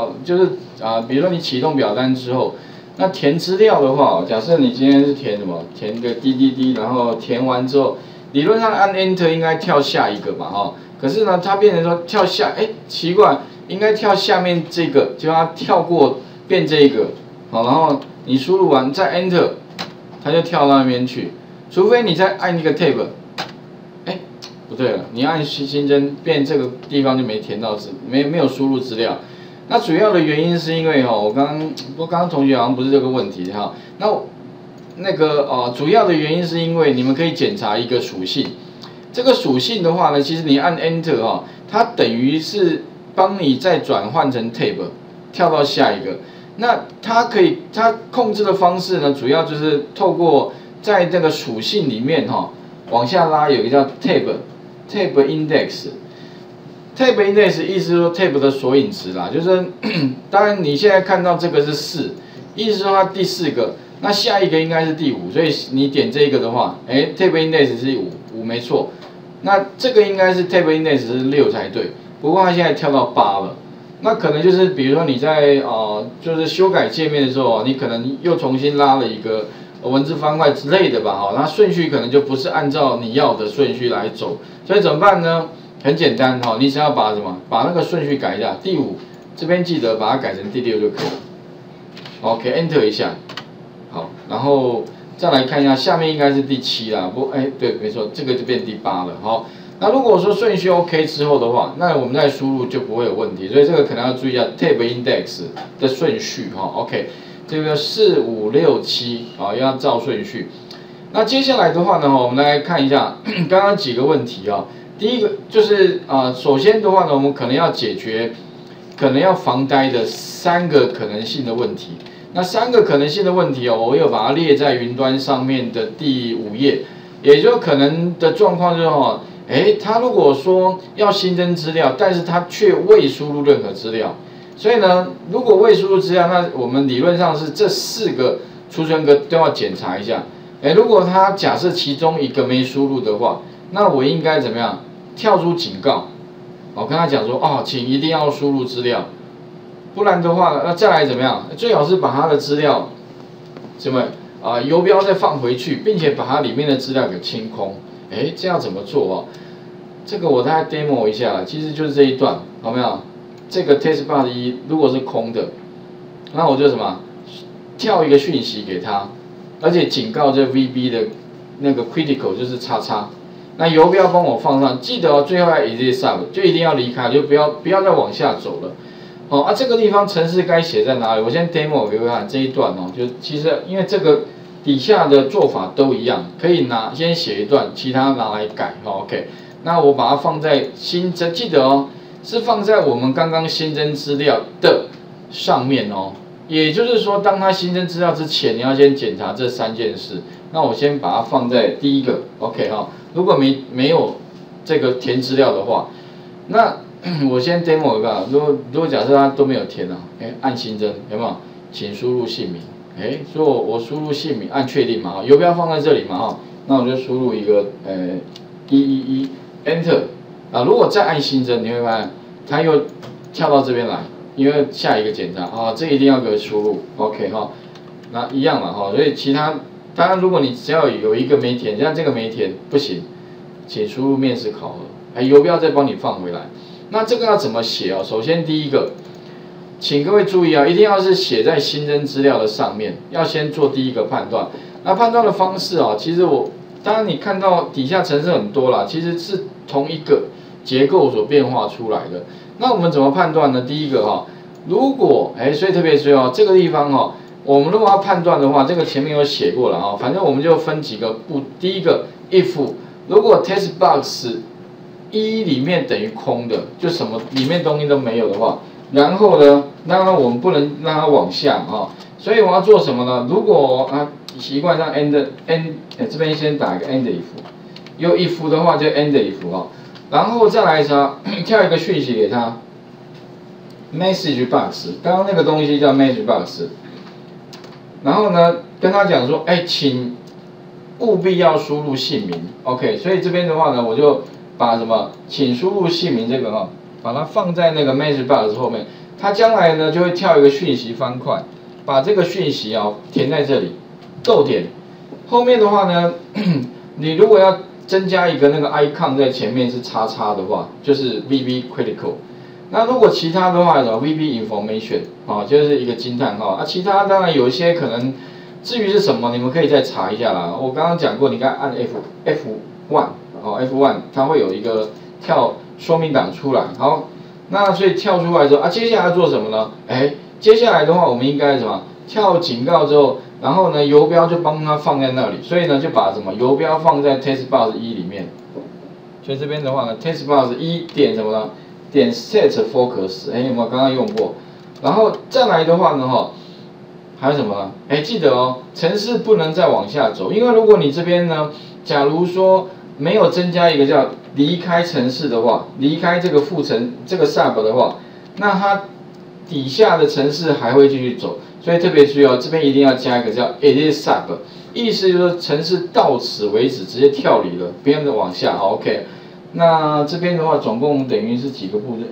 就是比如说你启动表单之后，那填资料的话，假设你今天是填什么，填个滴，然后填完之后，理论上按 Enter 应该跳下一个嘛，可是呢，它变成说跳下，奇怪，应该跳下面这个，就它跳过变这个，然后你输入完再 Enter， 它就跳到那边去，除非你再按一个 Tab， 不对了，你按新增变这个地方就没填到没有输入资料。那主要的原因是因为我刚刚同学好像不是这个问题哈。那个主要的原因是因为你们可以检查一个属性，这个属性的话呢，其实你按 Enter 它等于是帮你再转换成 Tab， 跳到下一个。那它控制的方式呢，主要就是透过在这个属性里面往下拉，有一个叫 Tab Index。Tab Index 意思是说 Tab 的索引词啦，就是当然你现在看到这个是4，意思说它第4个，那下一个应该是第5，所以你点这个的话，Tab Index 是5没错，那这个应该是 Tab Index 是6才对，不过它现在跳到8了，那可能就是比如说你在就是修改界面的时候，你可能又重新拉了一个文字方块之类的吧，那顺序可能就不是按照你要的顺序来走，所以怎么办呢？很简单你只要把把那个顺序改一下，第5这边记得把它改成第6就可以了。OK，Enter 一下，好，然后再来看一下，下面应该是第7啦，对，没错，这个就变第8了，好。那如果说顺序 OK 之后的话，那我们再输入就不会有问题，所以这个可能要注意一下 Tab Index 的顺序OK， 这个4、5、6、7要照顺序。那接下来的话呢，我们来看一下刚刚几个问题第一个就是首先的话呢，我们可能要解决可能要防呆的3个可能性的问题。那3个可能性的问题我有把它列在云端上面的第5页，也就可能的状况就是它如果说要新增资料，但是它却未输入任何资料，所以呢，如果未输入资料，那我们理论上是这4个储存格都要检查一下。如果它假设其中一个没输入的话，那我应该怎么样？跳出警告，我跟他讲说请一定要输入资料，不然的话，那再来怎么样？最好是把他的资料游标再放回去，并且把它里面的资料给清空。这样怎么做这个我大概 demo 一下，其实就是这一段，有没有？这个 testbar 1如果是空的，那我就跳一个讯息给他，而且警告这 VB 的那个 critical 就是叉叉。那游标帮我放上，记得最后要 exit sub， 就一定要离开，就不要再往下走了。这个地方程式该写在哪里？我先 demo 给各位看这一段就其实因为这个底下的做法都一样，可以先写一段，其他拿来改OK。那我把它放在新增，记得是放在我们刚刚新增资料的上面也就是说，当它新增资料之前，你要先检查这3件事。那我先把它放在第一个 OK 如果没有这个填资料的话，那我先 demo 一个，如果假设它都没有填按新增有没有？请输入姓名，所以我输入姓名，按确定嘛游标放在这里嘛那我就输入一个111 Enter 如果再按新增，你会发现它又跳到这边来，因为下一个检查这一定要给输入 OK 那一样嘛所以其他。当然，如果你只要有一个没填，像这个没填不行，请输入面试考核，游标再帮你放回来。那这个要怎么写首先第一个，请各位注意一定要是写在新增资料的上面，要先做第一个判断。那判断的方式其实当然你看到底下程式很多啦，其实是同一个结构所变化出来的。那我们怎么判断呢？第一个如果所以特别注意这个地方我们如果要判断的话，这个前面有写过了反正我们就分几个步。第一个 if 如果 test box 1里面等于空的，就什么里面东西都没有的话，然后呢，当然我们不能让它往下所以我要做什么呢？如果习惯上 end 这边先打一个 end if， 有 if 的话就 end if 然后再来跳一个讯息给他 message box， 刚刚那个东西叫 message box。然后呢，跟他讲说，请务必要输入姓名 ，OK。所以这边的话呢，我就把请输入姓名这个把它放在那个 message box 后面。 它将来呢就会跳一个讯息方块，把这个讯息啊填在这里，逗点。后面的话呢，你如果要增加一个那个 icon 在前面是叉叉的话，就是 VB critical。那如果其他的话呢 ，VB information 啊，就是一个惊叹号啊。其他当然有一些可能，至于是什么，你们可以再查一下啦。我刚刚讲过，你看按 F1哦 F1，它会有一个跳说明档出来。好，那所以跳出来之后啊，接下来要做什么呢？哎，接下来的话，我们应该什么？跳警告之后。然后呢，游标就帮它放在那里，所以呢就把什么游标放在 testbox 1里面。所以这边的话呢 ，testbox 1点什么呢？点 set focus， 哎，有没有刚刚用过？然后再来的话呢，还有什么呢？哎，记得哦，程式不能再往下走，因为如果你这边呢，假如说没有增加一个叫离开程式的话，离开这个副程这个 sub 的话，那它底下的程式还会继续走。所以特别注意哦，这边一定要加一个叫 edit sub， 意思就是说程式到此为止，直接跳离了，不要再往下。好 ，OK。那这边的话，总共等于是几个步骤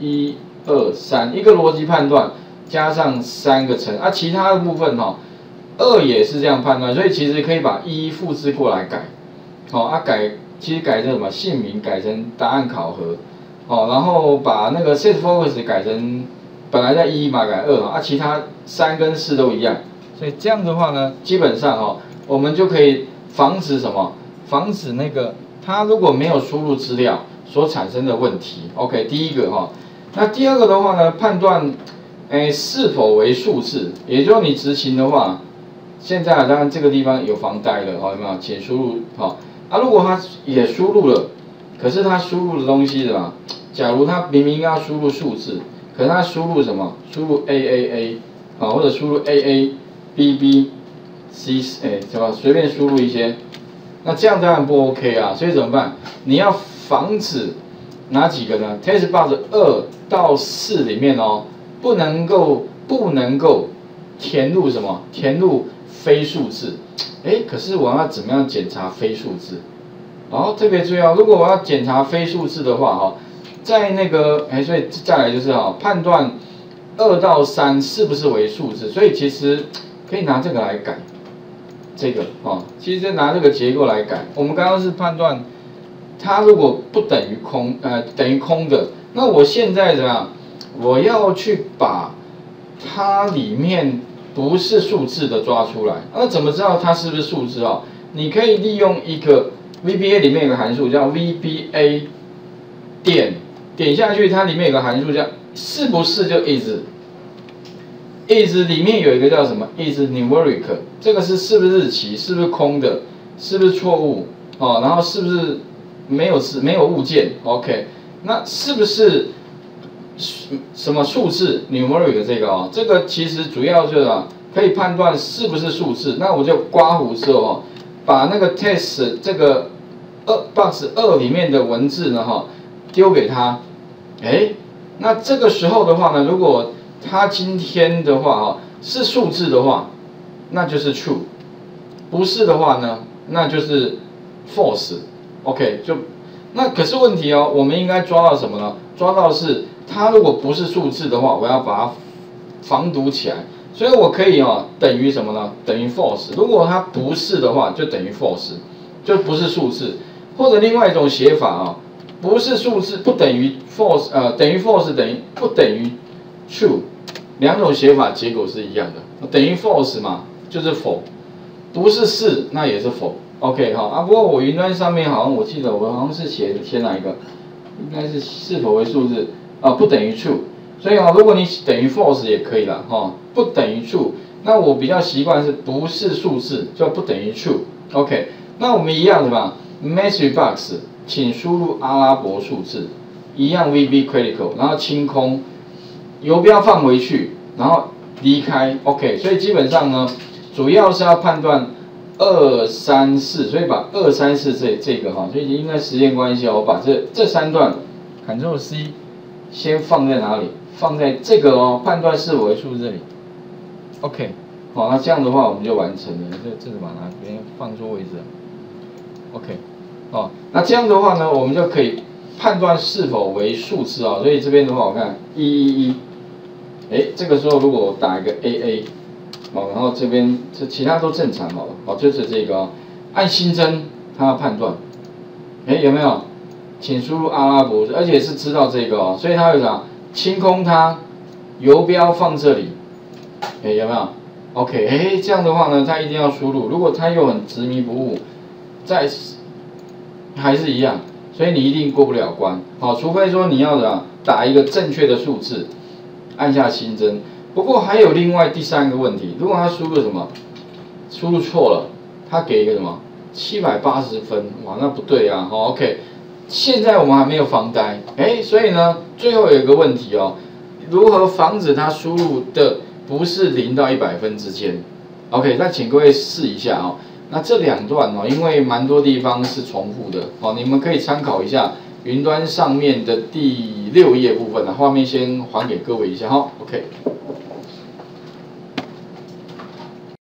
？1、2、3，一个逻辑判断加上3个层啊，其他的部分2也是这样判断，所以其实可以把1复制过来改。其实改成什么？姓名改成答案考核。然后把那个 set focus 改成。本来在1嘛，改2啊，其他3跟4都一样，所以这样的话呢，基本上我们就可以防止什么？防止那个它如果没有输入资料所产生的问题。OK， 第一个那第二个的话呢，判断是否为数字，也就是你执行的话，现在当然这个地方有防呆了有没有？请输入如果它也输入了，可是它输入的东西的嘛，假如它明明要输入数字。可是它输入什么？输入 AAA 或者输入 AA、BB、C 什么随便输入一些，那这样当然不 OK 啊。所以怎么办？你要防止哪几个呢 ？testbox 2到4里面不能够填入什么？填入非数字。可是我要怎么样检查非数字？特别注意如果我要检查非数字的话在那个所以再来就是判断2到3是不是为数字，所以其实可以拿这个来改，这个其实拿这个结构来改。我们刚刚是判断它如果不等于空，等于空的，那我现在怎么样？我要去把它里面不是数字的抓出来，那怎么知道它是不是数字你可以利用一个 VBA 里面有个函数叫 VBA 点下去，它里面有个函数叫是不是就 is 里面有一个叫什么 is numeric， 这个是不是日期，是不是空的，是不是错误然后是不是没有物件 ，OK， 那是不是什么数字 numeric 这个其实主要就是可以判断是不是数字，那我就刮胡之后把那个 test 这个box 2里面的文字呢丢给他。那这个时候的话呢，如果它今天的话是数字的话，那就是 true， 不是的话呢，那就是 false。OK， 那可是问题我们应该抓到什么呢？抓到是它如果不是数字的话，我要把它防堵起来，所以我可以等于什么呢？等于 false。如果它不是的话，就等于 false， 就不是数字。或者另外一种写法不是数字不等于 false， 等于 false 不等于 true， 两种写法结果是一样的。等于 false 嘛，就是否；不是是，那也是否。OK 不过我云端上面好像我记得我好像是写哪一个，应该是否为数字不等于 true。所以如果你等于 false 也可以啦不等于 true。那我比较习惯是不是数字就不等于 true。OK， 那我们一样的嘛 ，message box。请输入阿拉伯数字，一样 VB critical， 然后清空，游标放回去，然后离开 ，OK。所以基本上呢，主要是要判断2、3、4，所以把2、3、4这个所以因为时间关系我把这3段 Ctrl C 先放在哪里？放在这个判断是否为数字这里 ，OK。那这样的话我们就完成了，这个把它别放错位置 ，OK。那这样的话呢，我们就可以判断是否为数字所以这边的话，我看111， 这个时候如果我打一个 AA， 然后这边其他都正常就是这个按新增它要判断，有没有？请输入阿拉伯，而且是知道这个所以它会啥？清空它，游标放这里，有没有 ？OK， 这样的话呢，它一定要输入。如果它又很执迷不悟，还是一样，所以你一定过不了关。除非说你要打一个正确的数字，按下新增。不过还有另外第三个问题，如果他输入什么，输入错了，他给一个什么780分，哇，那不对啊。OK， 现在我们还没有防呆，所以呢，最后有一个问题如何防止他输入的不是0到100分之间 ？OK， 那请各位试一下那这两段因为蛮多地方是重复的你们可以参考一下云端上面的第6页部分画面先还给各位一下OK。